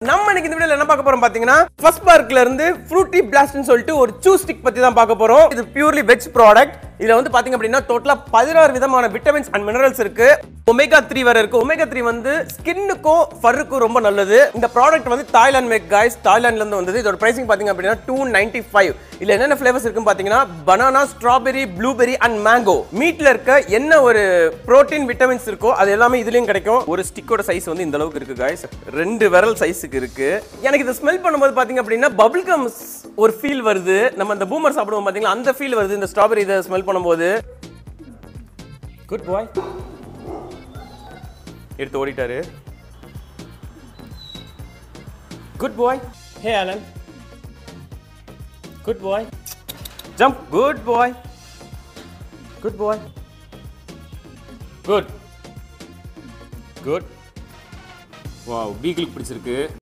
நம்ம இன்னைக்கு இந்த வீடியோல என்ன பார்க்க போறோம் பாத்தீங்கன்னா ஃபர்ஸ்ட் பார்க்ல இருந்து ஃப்ரூட்டி பிளாஸ்ட்னு சொல்லிட்டு ஒரு சூ ஸ்டிக் பத்தி தான் பார்க்க போறோம். இது பியூர்லி வெஜ் ப்ராடக்ட். இதுல வந்து பாத்தீங்க அப்படின்னா டோட்டலா 16 விதமான விட்டமின்ஸ் அண்ட் மினரல்ஸ் இருக்கு. ஒமேகா 3 வரை இருக்கு. ஒமேகா 3 வந்து ஸ்கின்னுக்கும் ஃபர்ருக்கும் ரொம்ப நல்லது. இந்த ப்ராடக்ட் வந்து தாய்லாந்து மேக் गाइस, தாய்லாந்துல இருந்து வந்தது. இதோட பிரைசிங் பாத்தீங்க அப்படின்னா 295. இதுல என்னென்ன ஃபிளேவர்ஸ் இருக்குன்னு பாத்தீங்கன்னா banana, strawberry, blueberry and mango. மீட்ல இருக்க என்ன ஒரு புரோட்டீன் விட்டமின்ஸ் இருக்கோ அது எல்லாமே இதுலயும் கிடைக்கும். ஒரு ஸ்டிக்கோட சைஸ் வந்து இந்த அளவுக்கு இருக்கு गाइस. 2 விரல் சைஸ்க்கு இருக்கு. எனக்கு இது ஸ்மெல் பண்ணும்போது பாத்தீங்க அப்படின்னா பபிள் கம் ஒரு ஃபீல் வருது. நம்ம அந்த பூமர் சாப்பிடுவோம் பாத்தீங்களா, அந்த ஃபீல் வருது இந்த ஸ்ட்ராபெரி இத ஸ்மெல் பண்ணும்போது. Good boy. எடுத்து ஓடிட்டாரு. Good boy. Hey Alan. Good boy. Jump. Good boy. Good boy. Good. Good. Wow, பீகிளுக்கு பிடிச்சிருக்கு.